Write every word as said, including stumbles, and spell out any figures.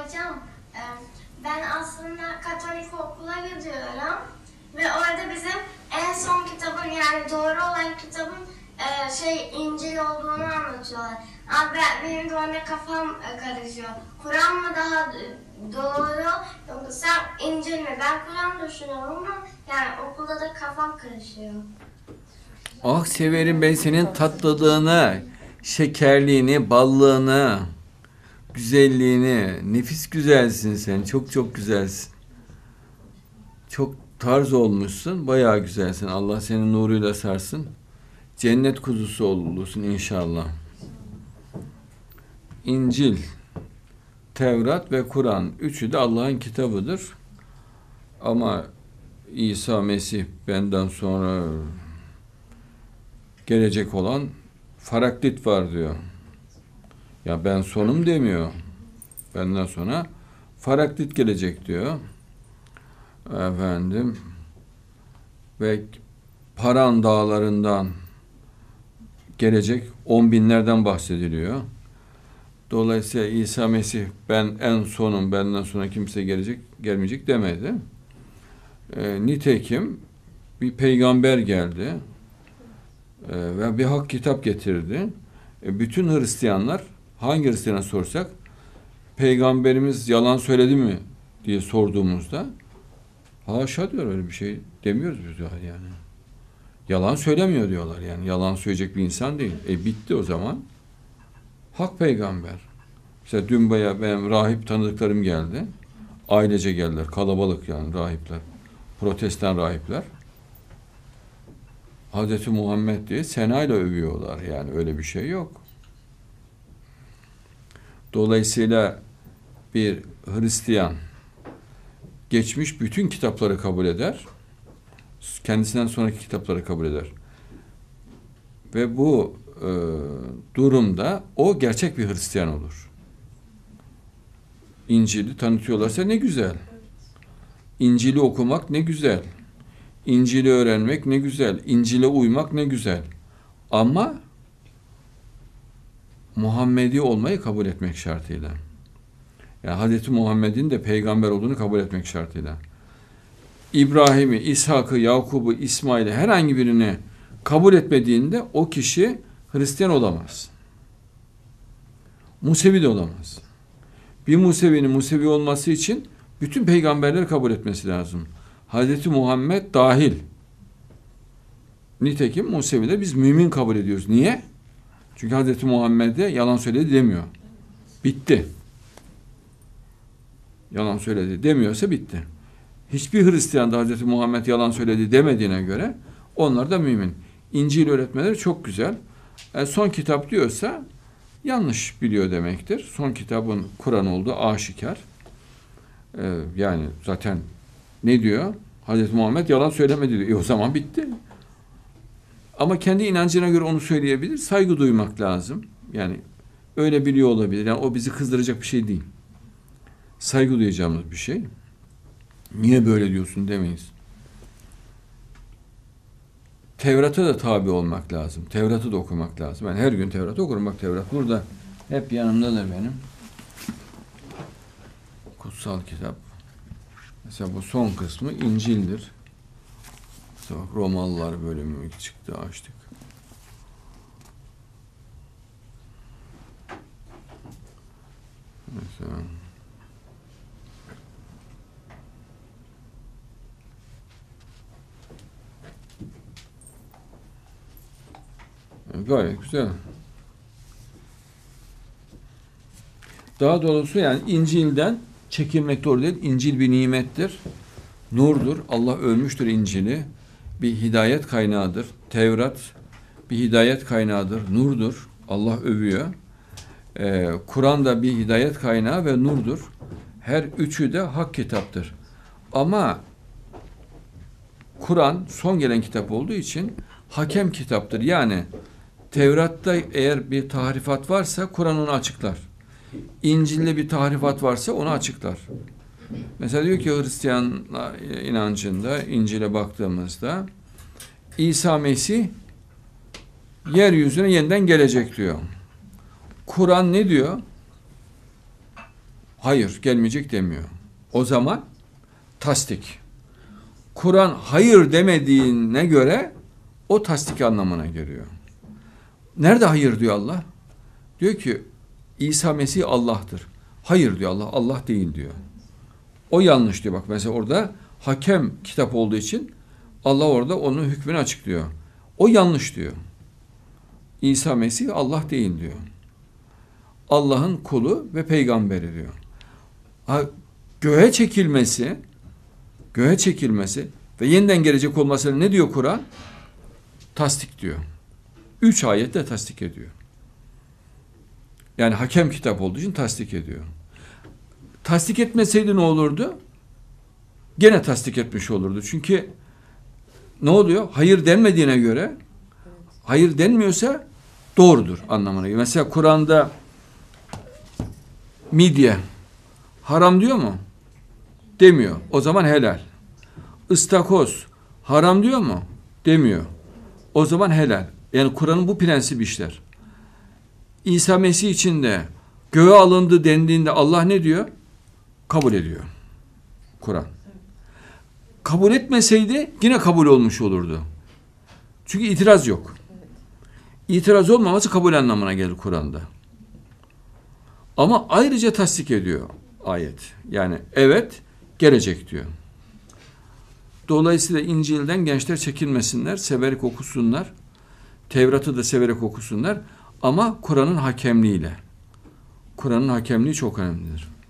Hocam, e, ben aslında Katolik okula gidiyorum ve orada bizim en son kitabın, yani doğru olan kitabın e, şey İncil olduğunu anlatıyorlar. Ama ben, benim de orada kafam e, karışıyor. Kur'an mı daha doğru yoksa İncil mi? Ben Kur'an düşünüyorum ama yani okulda da kafam karışıyor. Ah severim ben senin tatlılığını, şekerliğini, ballığını, güzelliğini. Nefis güzelsin sen. Çok çok güzelsin. Çok tarz olmuşsun. Bayağı güzelsin. Allah senin nuruyla sarsın. Cennet kuzusu olursun inşallah. İncil, Tevrat ve Kur'an. Üçü de Allah'ın kitabıdır. Ama İsa Mesih benden sonra gelecek olan Faraklit var diyor. Ya ben sonum demiyor. Benden sonra Faraklit gelecek diyor. Efendim ve Paran dağlarından gelecek on binlerden bahsediliyor. Dolayısıyla İsa Mesih ben en sonum, benden sonra kimse gelecek, gelmeyecek demedi. E, nitekim bir peygamber geldi e, ve bir hak kitap getirdi. E, bütün Hristiyanlar, hangi Hristiyana sorsak, peygamberimiz yalan söyledi mi diye sorduğumuzda, haşa diyor, öyle bir şey demiyoruz biz yani. Yalan söylemiyor diyorlar yani. Yalan söyleyecek bir insan değil. E bitti o zaman. Hak peygamber. Mesela dün bayağı benim rahip tanıdıklarım geldi. Ailece geldiler. Kalabalık yani rahipler. Protestan rahipler. Hazreti Muhammed diye senayla övüyorlar. Yani öyle bir şey yok. Dolayısıyla bir Hristiyan geçmiş bütün kitapları kabul eder. Kendisinden sonraki kitapları kabul eder. Ve bu e, durumda o gerçek bir Hristiyan olur. İncil'i tanıtıyorlarsa ne güzel. İncil'i okumak ne güzel. İncil'i öğrenmek ne güzel. İncil'e uymak ne güzel. Ama Muhammedi olmayı kabul etmek şartıyla. Yani Hazreti Muhammed'in de peygamber olduğunu kabul etmek şartıyla. İbrahim'i, İshak'ı, Yakub'u, İsmail'i herhangi birini kabul etmediğinde o kişi Hristiyan olamaz. Musevi de olamaz. Bir Musevi'nin Musevi olması için bütün peygamberleri kabul etmesi lazım. Hazreti Muhammed dahil. Nitekim Musevi'de biz mümin kabul ediyoruz. Niye? Çünkü Hazreti Muhammed'e yalan söyledi demiyor. Bitti. Yalan söyledi demiyorsa bitti. Hiçbir Hristiyan da Hazreti Muhammed yalan söyledi demediğine göre onlar da mümin. İncil öğretmeleri çok güzel. Yani son kitap diyorsa yanlış biliyor demektir. Son kitabın Kur'an olduğu aşikar. Ee, yani zaten ne diyor? Hazreti Muhammed yalan söylemedi diyor. E o zaman bitti. Ama kendi inancına göre onu söyleyebilir. Saygı duymak lazım. Yani öyle biliyor olabilir. Yani o bizi kızdıracak bir şey değil. Saygı duyacağımız bir şey. Niye böyle diyorsun demeyiz. Tevrat'a da tabi olmak lazım. Tevrat'ı da okumak lazım. Ben her gün Tevrat okurum. Bak Tevrat burada hep yanımdadır benim. Kutsal kitap. Mesela bu son kısmı İncil'dir. Mesela Romalılar bölümü çıktı, açtık. Mesela gayet güzel. Daha doğrusu yani İncil'den çekilmek doğru değil. İncil bir nimettir. Nurdur. Allah ölmüştür İncil'i. Bir hidayet kaynağıdır. Tevrat bir hidayet kaynağıdır. Nurdur. Allah övüyor. Ee, Kur'an da bir hidayet kaynağı ve nurdur. Her üçü de hak kitaptır. Ama Kur'an son gelen kitap olduğu için hakem kitaptır. Yani Tevrat'ta eğer bir tahrifat varsa Kur'an onu açıklar. İncil'de bir tahrifat varsa onu açıklar. Mesela diyor ki Hristiyan inancında İncil'e baktığımızda İsa Mesih yeryüzüne yeniden gelecek diyor. Kur'an ne diyor? Hayır, gelmeyecek demiyor. O zaman tasdik. Kur'an hayır demediğine göre o tasdik anlamına geliyor. Nerede hayır diyor Allah? Diyor ki İsa Mesih Allah'tır. Hayır diyor Allah, Allah değil diyor. O yanlış diyor. Bak mesela orada hakem kitap olduğu için Allah orada onun hükmünü açıklıyor. O yanlış diyor. İsa Mesih Allah değil diyor. Allah'ın kulu ve peygamberi diyor. Ha, göğe çekilmesi, göğe çekilmesi ve yeniden gelecek olmasını ne diyor Kur'an? Tasdik diyor. Üç ayette tasdik ediyor. Yani hakem kitap olduğu için tasdik ediyor. Tasdik etmeseydi ne olurdu? Gene tasdik etmiş olurdu. Çünkü ne oluyor? Hayır denmediğine göre, hayır denmiyorsa doğrudur anlamına geliyor. Mesela Kur'an'da midye haram diyor mu? Demiyor. O zaman helal. İstakoz haram diyor mu? Demiyor. O zaman helal. Yani Kur'an'ın bu prensibi işler. İsa Mesih için de göğe alındı dendiğinde Allah ne diyor? Kabul ediyor. Kur'an. Kabul etmeseydi yine kabul olmuş olurdu. Çünkü itiraz yok. İtiraz olmaması kabul anlamına gelir Kur'an'da. Ama ayrıca tasdik ediyor ayet. Yani evet gelecek diyor. Dolayısıyla İncil'den gençler çekinmesinler, severek okusunlar. Tevrat'ı da severek okusunlar. Ama Kur'an'ın hakemliğiyle. Kur'an'ın hakemliği çok önemlidir.